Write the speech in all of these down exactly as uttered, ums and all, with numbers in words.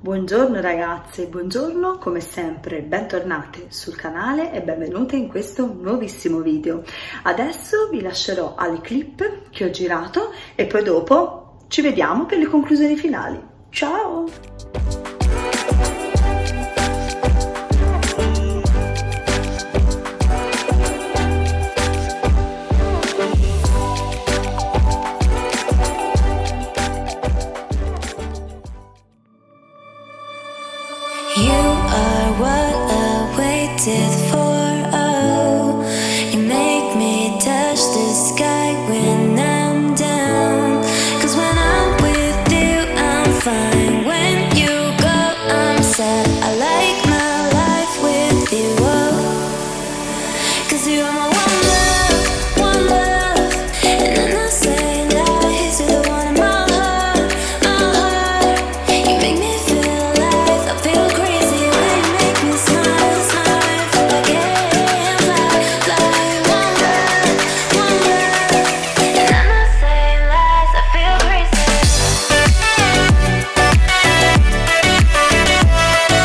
Buongiorno ragazze, buongiorno, come sempre bentornate sul canale e benvenute in questo nuovissimo video. Adesso vi lascerò alle clip che ho girato e poi dopo ci vediamo per le conclusioni finali. Ciao! You are what I waited for, oh. You make me touch the sky when I'm down. Cause when I'm with you, I'm fine. When you go, I'm sad. I like my life with you, oh. Cause you are my one love, one love. And I'm not saying lies, you're the one in my heart, my heart. You make me feel alive, I feel crazy when you make me smile, smile. Feel like I can fly, fly. One love, one love. And I'm not saying lies, I feel crazy.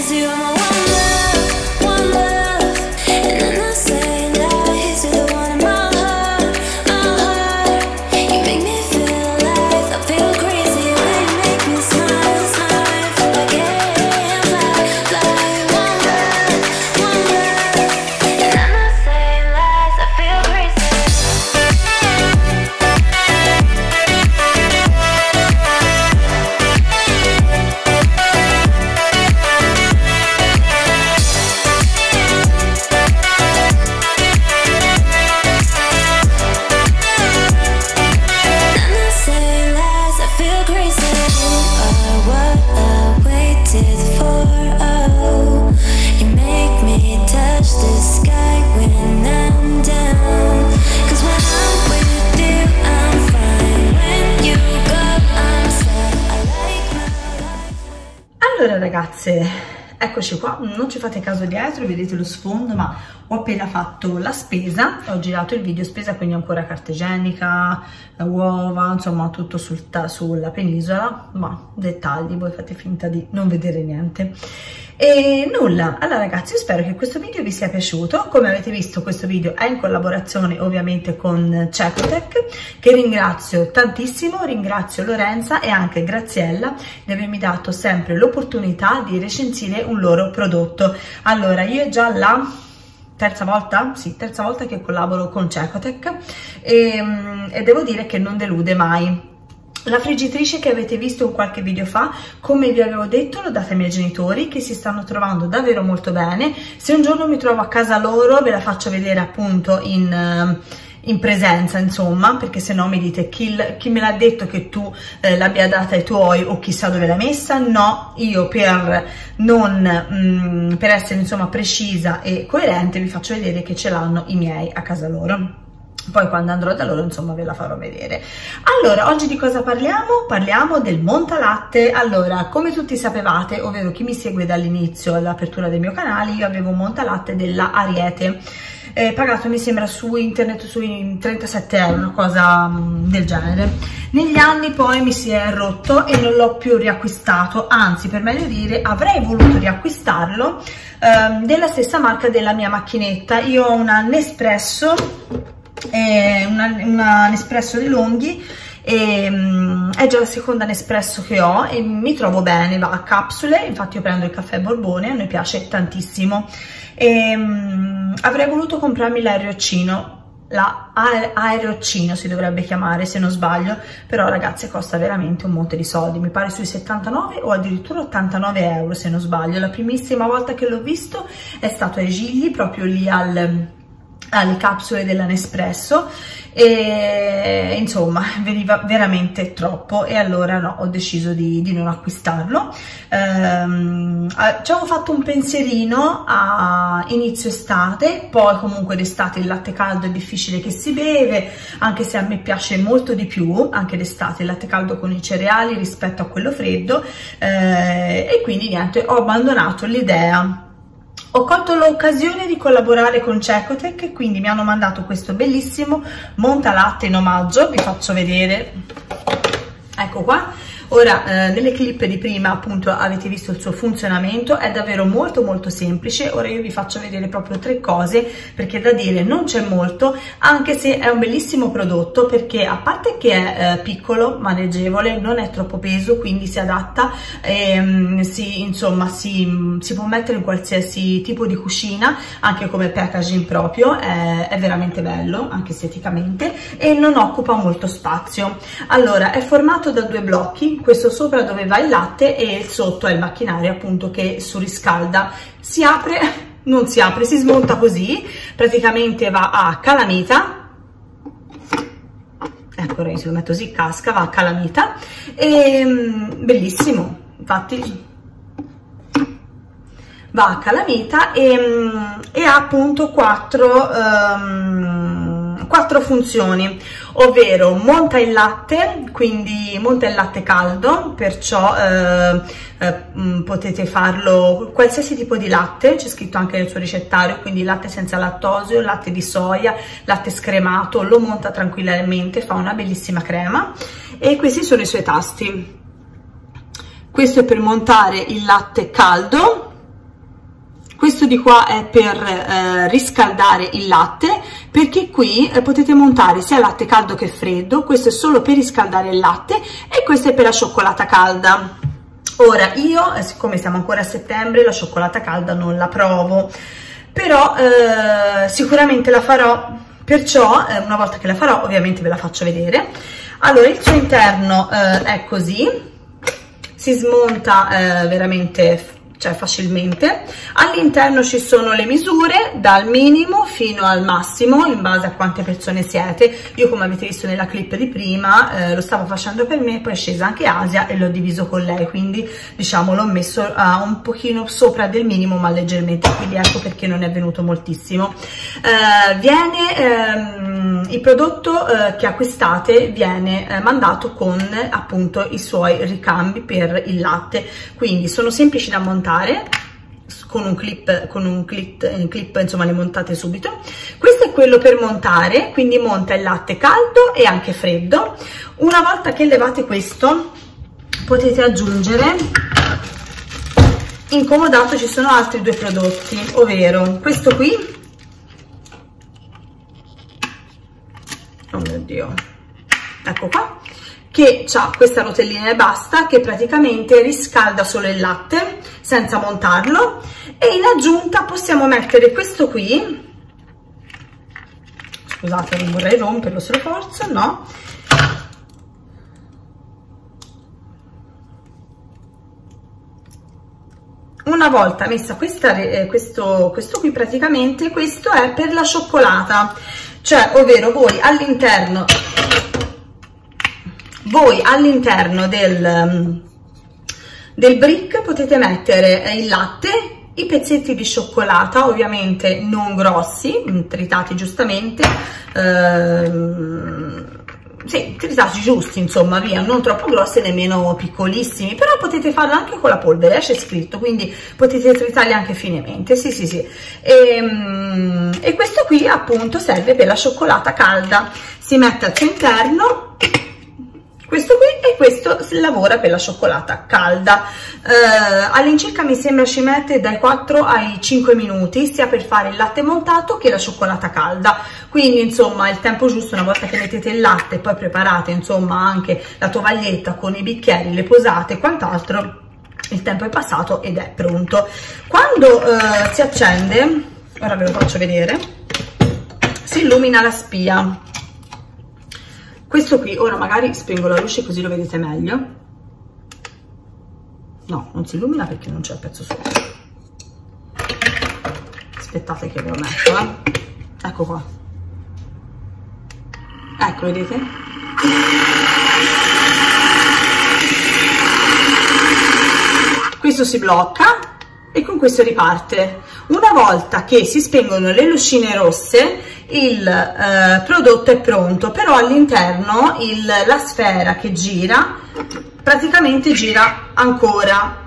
'cause you're my one love, one love. And I'm not saying lies, you're the one in my heart, my heart. You make me feel alive, I feel crazy when you make me smile, smile. Feel like I can fly, fly. One love, one love. And I'm not saying lies, I feel crazy. I'm not saying lies, I feel crazy. You are what I waited for. Oh, you make me touch the sky when I'm down. 'Cause when I'm with you, I'm fine. When you go, I'm sad. I like my life. Allora ragazze, eccoci qua, non ci fate caso dietro, vedete lo sfondo, ma ho appena fatto la spesa, ho girato il video spesa, quindi ancora carta igienica, uova, insomma tutto sul sulla penisola, ma dettagli, voi fate finta di non vedere niente. E nulla, allora ragazzi, io spero che questo video vi sia piaciuto. Come avete visto, questo video è in collaborazione ovviamente con Cecotech, che ringrazio tantissimo, ringrazio Lorenza e anche Graziella di avermi dato sempre l'opportunità di recensire un loro prodotto. Allora, io è già la terza volta, sì, terza volta che collaboro con Cecotech e, e devo dire che non delude mai. La friggitrice che avete visto in qualche video fa, come vi avevo detto, l'ho data ai miei genitori, che si stanno trovando davvero molto bene. Se un giorno mi trovo a casa loro ve la faccio vedere appunto in, in presenza, insomma, perché se no mi dite chi, chi me l'ha detto che tu eh, l'abbia data ai tuoi o chissà dove l'hai messa. No, io per non mh, per essere insomma precisa e coerente vi faccio vedere che ce l'hanno i miei a casa loro. Poi quando andrò da loro insomma ve la farò vedere. Allora, oggi di cosa parliamo? Parliamo del montalatte. Allora, come tutti sapevate, ovvero chi mi segue dall'inizio all'apertura del mio canale, io avevo un montalatte della Ariete, eh, pagato mi sembra su internet sui trentasette euro, una cosa mh, del genere. Negli anni poi mi si è rotto e non l'ho più riacquistato, anzi per meglio dire avrei voluto riacquistarlo, ehm, della stessa marca della mia macchinetta. Io ho una Nespresso, è una, una Nespresso De Longhi e um, è già la seconda Nespresso che ho e mi trovo bene, va a capsule, infatti io prendo il caffè Borbone, a noi piace tantissimo. E, um, avrei voluto comprarmi l'aeroccino, la aeroccino si dovrebbe chiamare se non sbaglio, però ragazze costa veramente un monte di soldi, mi pare sui settantanove o addirittura ottantanove euro se non sbaglio. La primissima volta che l'ho visto è stato ai Gigli, proprio lì al... alle capsule della Nespresso, e insomma veniva veramente troppo e allora no, ho deciso di, di non acquistarlo. Ehm, ci avevo fatto un pensierino a inizio estate, poi comunque d'estate il latte caldo è difficile che si beve, anche se a me piace molto di più anche d'estate il latte caldo con i cereali rispetto a quello freddo, eh, e quindi niente, ho abbandonato l'idea. Ho colto l'occasione di collaborare con Cecotech e quindi mi hanno mandato questo bellissimo montalatte in omaggio, vi faccio vedere, ecco qua. Ora, eh, nelle clip di prima appunto avete visto il suo funzionamento, è davvero molto molto semplice. Ora io vi faccio vedere proprio tre cose, perché da dire non c'è molto, anche se è un bellissimo prodotto, perché a parte che è eh, piccolo, maneggevole, non è troppo peso, quindi si adatta, ehm, si, insomma si, si può mettere in qualsiasi tipo di cucina, anche come packaging proprio, è, è veramente bello anche esteticamente e non occupa molto spazio. Allora, è formato da due blocchi, questo sopra dove va il latte e il sotto è il macchinario appunto che surriscalda. Si apre, non si apre, si smonta così, praticamente va a calamita, ecco, se lo metto così casca, va a calamita e bellissimo, infatti va a calamita e, e ha appunto quattro um, quattro funzioni, ovvero monta il latte, quindi monta il latte caldo, perciò eh, eh, potete farlo qualsiasi tipo di latte, c'è scritto anche nel suo ricettario, quindi latte senza lattosio, latte di soia, latte scremato, lo monta tranquillamente, fa una bellissima crema. E questi sono i suoi tasti. Questo è per montare il latte caldo, questo di qua è per eh, riscaldare il latte, perché qui eh, potete montare sia latte caldo che freddo. Questo è solo per riscaldare il latte e questo è per la cioccolata calda. Ora io, eh, siccome siamo ancora a settembre, la cioccolata calda non la provo, però eh, sicuramente la farò, perciò eh, una volta che la farò ovviamente ve la faccio vedere. Allora, il suo interno eh, è così, si smonta eh, veramente, cioè facilmente. All'interno ci sono le misure dal minimo fino al massimo in base a quante persone siete. Io, come avete visto nella clip di prima, eh, lo stavo facendo per me, poi è scesa anche Asia e l'ho diviso con lei, quindi diciamo l'ho messo a un pochino sopra del minimo ma leggermente, quindi ecco perché non è venuto moltissimo. Eh, viene ehm, il prodotto eh, che acquistate viene eh, mandato con appunto i suoi ricambi per il latte, quindi sono semplici da montare con un clip, con un clip, eh, clip insomma le montate subito. Questo è quello per montare, quindi monta il latte caldo e anche freddo. Una volta che levate questo potete aggiungere, incomodato ci sono altri due prodotti, ovvero questo qui, oh mio Dio, ecco qua, che ha questa rotellina e basta, che praticamente riscalda solo il latte senza montarlo, e in aggiunta possiamo mettere questo qui, scusate non vorrei romperlo se lo forzo, no, una volta messa questa, eh, questo, questo qui praticamente, questo è per la cioccolata, cioè ovvero voi all'interno voi all'interno del, del brick potete mettere il latte, i pezzetti di cioccolata, ovviamente non grossi, tritati giustamente, ehm, sì, tritati giusti, insomma, via, non troppo grossi nemmeno piccolissimi, però potete farlo anche con la polvere, c'è scritto, quindi potete tritarli anche finemente, sì sì sì. E, e questo qui appunto serve per la cioccolata calda, si mette al suo interno questo qui, e questo si lavora per la cioccolata calda. Eh, all'incirca mi sembra ci mette dai quattro ai cinque minuti sia per fare il latte montato che la cioccolata calda, quindi insomma il tempo giusto. Una volta che mettete il latte e poi preparate insomma anche la tovaglietta con i bicchieri, le posate e quant'altro, il tempo è passato ed è pronto. Quando eh, si accende, ora ve lo faccio vedere, si illumina la spia. Questo qui, ora magari spengo la luce così lo vedete meglio. No, non si illumina perché non c'è il pezzo sopra. Aspettate che ve lo metto, eh. Ecco qua. Ecco, vedete? Questo si blocca e con questo riparte. Una volta che si spengono le lucine rosse, il eh, prodotto è pronto, però all'interno la sfera che gira praticamente gira ancora,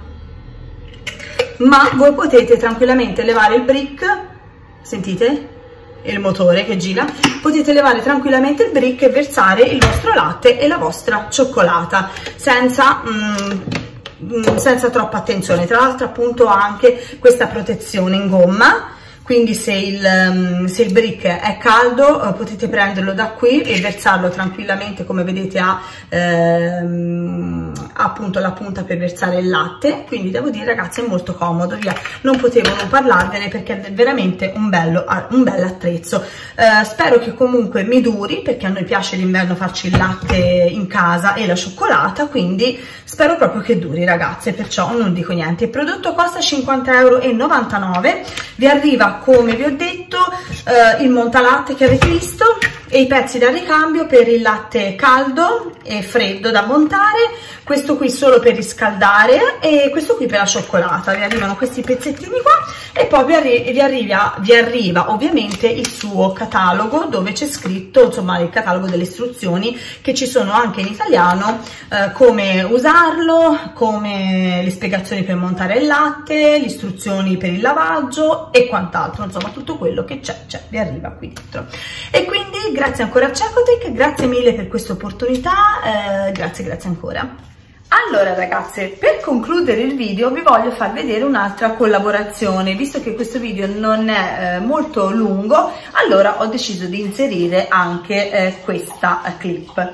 ma voi potete tranquillamente levare il brick, sentite il motore che gira, potete levare tranquillamente il brick e versare il vostro latte e la vostra cioccolata senza mm, senza troppa attenzione. Tra l'altro appunto ha anche questa protezione in gomma, quindi se il, se il brick è caldo eh, potete prenderlo da qui e versarlo tranquillamente, come vedete ha ehm, appunto la punta per versare il latte, quindi devo dire ragazzi è molto comodo, via, non potevo non parlarvene perché è veramente un, bello, un bel attrezzo. Eh, spero che comunque mi duri, perché a noi piace l'inverno farci il latte in casa e la cioccolata, quindi spero proprio che duri ragazze, perciò non dico niente. Il prodotto costa cinquanta e novantanove euro, vi arriva come vi ho detto eh, il montalatte che avete visto e i pezzi da ricambio per il latte caldo e freddo da montare, questo qui solo per riscaldare e questo qui per la cioccolata. Vi arrivano questi pezzettini qua e poi vi, arri vi, arriva, vi arriva ovviamente il suo catalogo dove c'è scritto insomma il catalogo delle istruzioni, che ci sono anche in italiano, eh, come usarlo, come le spiegazioni per montare il latte, le istruzioni per il lavaggio e quant'altro, insomma tutto quello che c'è c'è vi arriva qui dentro. E quindi grazie ancora a Cecotec, grazie mille per questa opportunità, eh, grazie grazie ancora. Allora ragazze, per concludere il video vi voglio far vedere un'altra collaborazione. Visto che questo video non è eh, molto lungo, allora ho deciso di inserire anche eh, questa clip.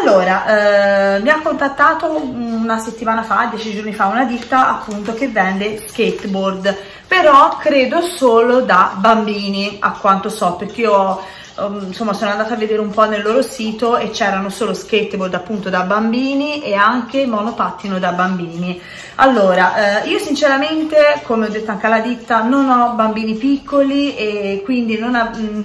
Allora, eh, mi ha contattato una settimana fa, dieci giorni fa, una ditta appunto che vende skateboard, però credo solo da bambini, a quanto so, perché io ho insomma sono andata a vedere un po' nel loro sito e c'erano solo skateboard appunto da bambini e anche monopattino da bambini. Allora eh, io sinceramente, come ho detto anche alla ditta, non ho bambini piccoli e quindi non, ha, mh,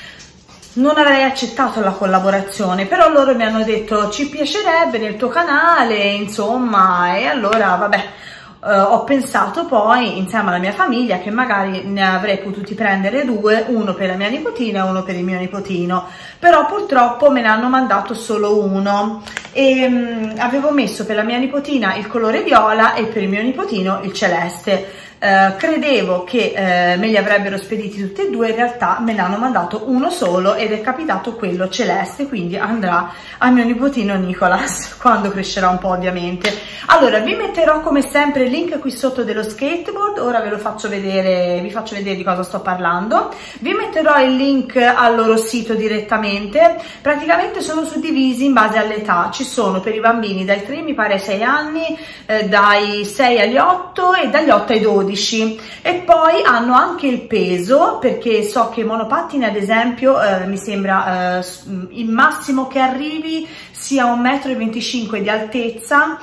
non avrei accettato la collaborazione, però loro mi hanno detto ci piacerebbe nel tuo canale, insomma, e allora vabbè. Uh, ho pensato poi insieme alla mia famiglia che magari ne avrei potuti prendere due, uno per la mia nipotina e uno per il mio nipotino, però purtroppo me ne hanno mandato solo uno e um, avevo messo per la mia nipotina il colore viola e per il mio nipotino il celeste. Uh, credevo che uh, me li avrebbero spediti tutti e due, in realtà me ne hanno mandato uno solo ed è capitato quello celeste, quindi andrà al mio nipotino Nicolas quando crescerà un po', ovviamente. Allora vi metterò come sempre il link qui sotto dello skateboard, ora ve lo faccio vedere, vi faccio vedere di cosa sto parlando. Vi metterò il link al loro sito direttamente. Praticamente sono suddivisi in base all'età, ci sono per i bambini dai tre mi pare ai sei anni, eh, dai sei agli otto e dagli otto ai dodici. E poi hanno anche il peso, perché so che i monopattini ad esempio eh, mi sembra eh, il massimo che arrivi sia un metro e venticinque di altezza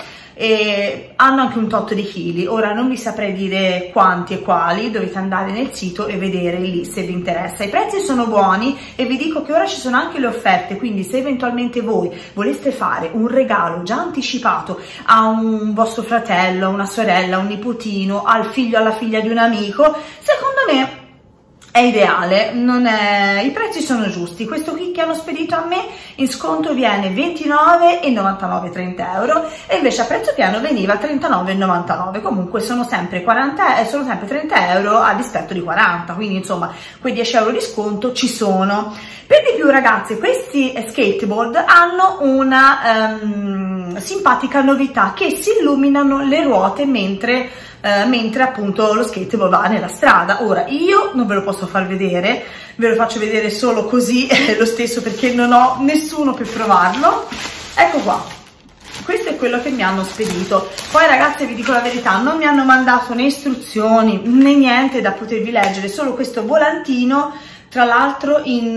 e hanno anche un tot di chili. Ora non vi saprei dire quanti e quali, dovete andare nel sito e vedere lì se vi interessa. I prezzi sono buoni e vi dico che ora ci sono anche le offerte, quindi se eventualmente voi voleste fare un regalo già anticipato a un vostro fratello, a una sorella, a un nipotino, al figlio, alla figlia di un amico, secondo me è ideale, non è... i prezzi sono giusti. Questo qui che hanno spedito a me in sconto viene ventinove e novantanove, trenta euro, e invece a prezzo pieno veniva trentanove e novantanove. Comunque sono sempre quaranta, sono sempre trenta euro a dispetto di quaranta, quindi insomma quei dieci euro di sconto ci sono. Per di più ragazzi, questi skateboard hanno una um, simpatica novità, che si illuminano le ruote mentre Uh, mentre appunto lo skateboard va nella strada. Ora io non ve lo posso far vedere, ve lo faccio vedere solo così lo stesso, perché non ho nessuno per provarlo. Ecco qua, questo è quello che mi hanno spedito. Poi ragazzi vi dico la verità, non mi hanno mandato né istruzioni né niente da potervi leggere, solo questo volantino, tra l'altro in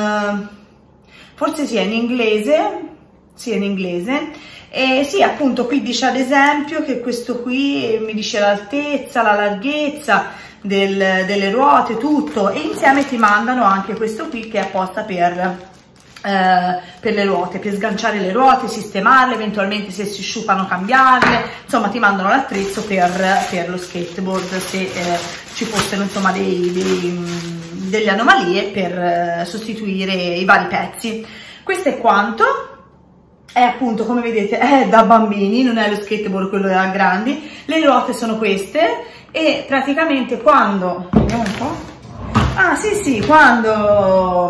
uh, forse sia in inglese, sì in inglese. E sì, appunto qui dice ad esempio che questo qui mi dice l'altezza, la larghezza del, delle ruote, tutto, e insieme ti mandano anche questo qui che è apposta per, eh, per le ruote, per sganciare le ruote, sistemarle, eventualmente se si sciupano cambiarle, insomma ti mandano l'attrezzo per, per lo skateboard se eh, ci fossero insomma dei, dei, delle anomalie, per eh, sostituire i vari pezzi. Questo è quanto. È appunto, come vedete, è da bambini, non è lo skateboard quello da grandi. Le ruote sono queste e praticamente quando, vediamo un po', ah sì sì, quando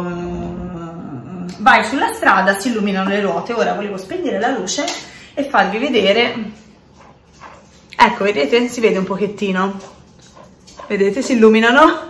um, vai sulla strada si illuminano le ruote. Ora volevo spegnere la luce e farvi vedere, ecco vedete, si vede un pochettino, vedete, si illuminano,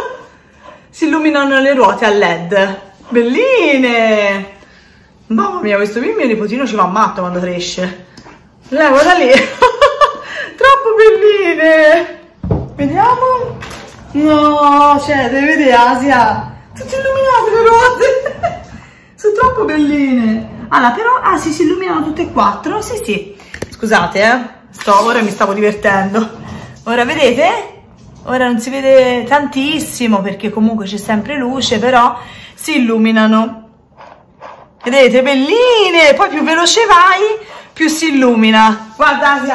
si illuminano le ruote a led, belline! Mamma mia, questo mio nipotino ci va matto quando cresce. Lei guarda lì, troppo belline. Vediamo. No, cioè, devi vedere Asia, tutte illuminate le ruote. Sono troppo belline. Allora, però, ah sì, si illuminano tutte e quattro. Sì, sì. Scusate, eh. Sto, ora mi stavo divertendo. Ora vedete? Ora non si vede tantissimo perché comunque c'è sempre luce, però si illuminano. Vedete, belline, poi più veloce vai, più si illumina. Guarda, Asia.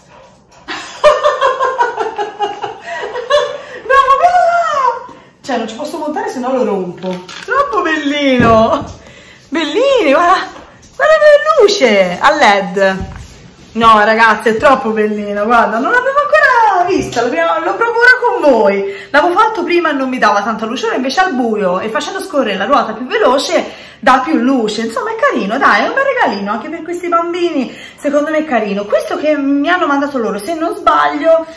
No, ma cioè, non ci posso montare, se no lo rompo. Troppo bellino. Bellini, guarda, guarda che luce a led. No, ragazzi, è troppo bellino, guarda, non l'avevo ancora visto, lo, lo provo ora con voi. L'avevo fatto prima e non mi dava tanta luce, ora invece al buio e facendo scorrere la ruota più veloce dà più luce. Insomma, è carino, dai, è un bel regalino anche per questi bambini, secondo me è carino. Questo che mi hanno mandato loro, se non sbaglio,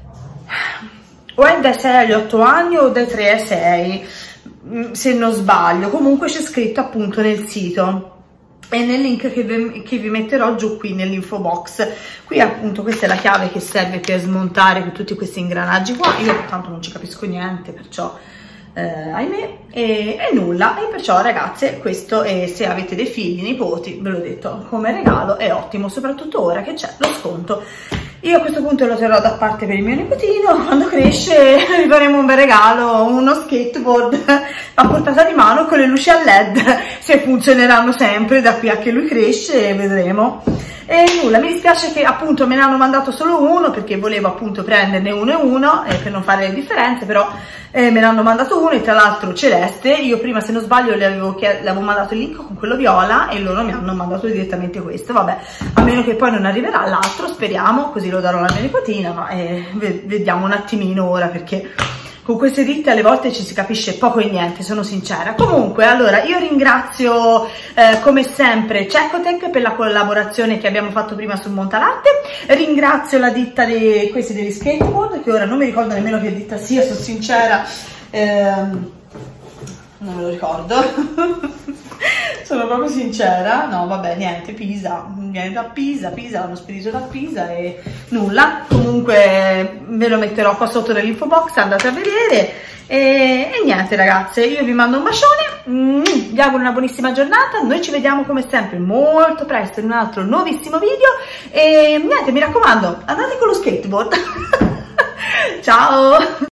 o è dai sei agli otto anni o dai tre ai sei, se non sbaglio. Comunque c'è scritto appunto nel sito e nel link che vi, che vi metterò giù qui nell'info box. Qui appunto questa è la chiave che serve per smontare tutti questi ingranaggi qua. Io tanto non ci capisco niente, perciò eh, ahimè, e, e nulla. E perciò ragazze, questo è, se avete dei figli, nipoti, ve l'ho detto, come regalo è ottimo, soprattutto ora che c'è lo sconto. Io a questo punto lo terrò da parte per il mio nipotino, quando cresce gli faremo un bel regalo, uno skateboard a portata di mano con le luci a led, se funzioneranno sempre da qui a che lui cresce, vedremo. E nulla, mi dispiace che appunto me ne hanno mandato solo uno, perché volevo appunto prenderne uno e uno eh, per non fare le differenze, però eh, me ne hanno mandato uno, e tra l'altro celeste. Io prima, se non sbaglio, le avevo, le avevo mandato il link con quello viola e loro mi hanno mandato direttamente questo. Vabbè, a meno che poi non arriverà l'altro, speriamo, così lo darò alla mia nipotina, ma eh, vediamo un attimino ora, perché con queste ditte alle volte ci si capisce poco e niente, sono sincera. Comunque, allora, io ringrazio eh, come sempre Cecotec per la collaborazione che abbiamo fatto prima sul Montalatte, ringrazio la ditta di questi degli skateboard, che ora non mi ricordo nemmeno che ditta sia, sono sincera, ehm, non me lo ricordo. Sono proprio sincera, no vabbè, niente, Pisa, viene da Pisa, Pisa, l'hanno spedito da Pisa e nulla. Comunque ve lo metterò qua sotto nell'info box, andate a vedere. E, e niente ragazze, io vi mando un bacione, mm, vi auguro una buonissima giornata, noi ci vediamo come sempre molto presto in un altro nuovissimo video e niente, mi raccomando, andate con lo skateboard. Ciao!